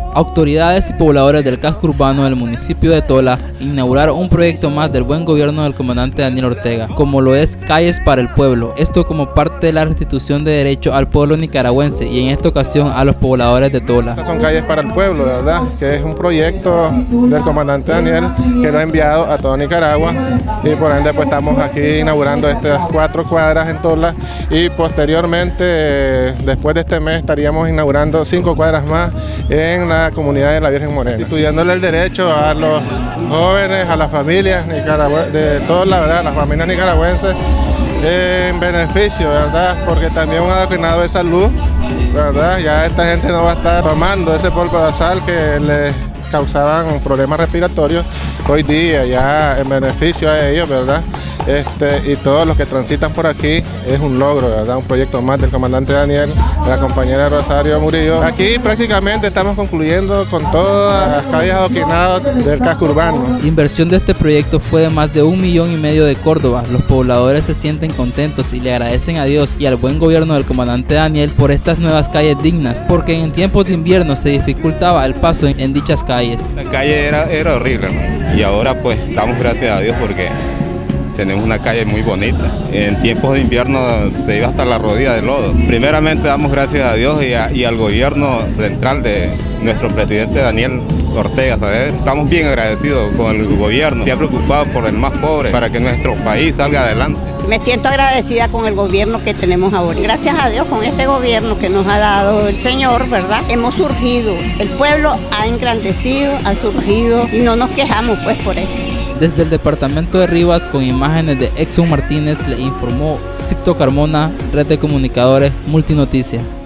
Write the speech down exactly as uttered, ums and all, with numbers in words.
Autoridades y pobladores del casco urbano del municipio de Tola inauguraron un proyecto más del buen gobierno del comandante Daniel Ortega, como lo es Calles para el Pueblo, esto como parte de la restitución de derechos al pueblo nicaragüense y en esta ocasión a los pobladores de Tola. Estas son Calles para el Pueblo, de verdad, que es un proyecto del comandante Daniel que lo ha enviado a toda Nicaragua y por ende pues estamos aquí inaugurando estas cuatro cuadras en Tola y posteriormente, después de este mes, estaríamos inaugurando cinco cuadras más en la comunidad de la Virgen Morena, instituyéndole el derecho a los jóvenes, a las familias nicaragüenses, de todas la verdad, las familias nicaragüenses, en beneficio, ¿verdad? Porque también un adoctrinado de salud, ¿verdad? Ya esta gente no va a estar tomando ese polvo de sal que les causaban problemas respiratorios, hoy día ya en beneficio a ellos, ¿verdad? Este, y todos los que transitan por aquí es un logro, ¿verdad? Un proyecto más del comandante Daniel, de la compañera Rosario Murillo. Aquí prácticamente estamos concluyendo con todas las calles adoquinadas del casco urbano. La inversión de este proyecto fue de más de un millón y medio de Córdoba. Los pobladores se sienten contentos y le agradecen a Dios y al buen gobierno del comandante Daniel por estas nuevas calles dignas, porque en tiempos de invierno se dificultaba el paso en, en dichas calles. La calle era, era horrible, ¿no? Y ahora pues damos gracias a Dios porque tenemos una calle muy bonita. En tiempos de invierno se iba hasta la rodilla de lodo. Primeramente damos gracias a Dios y, a, y al gobierno central de nuestro presidente Daniel Ortega, ¿sabes? Estamos bien agradecidos con el gobierno. Se ha preocupado por el más pobre para que nuestro país salga adelante. Me siento agradecida con el gobierno que tenemos ahora. Gracias a Dios con este gobierno que nos ha dado el Señor, ¿verdad? Hemos surgido. El pueblo ha engrandecido, ha surgido y no nos quejamos pues por eso. Desde el departamento de Rivas, con imágenes de Exxon Martínez, le informó Sicto Carmona, Red de Comunicadores Multinoticia.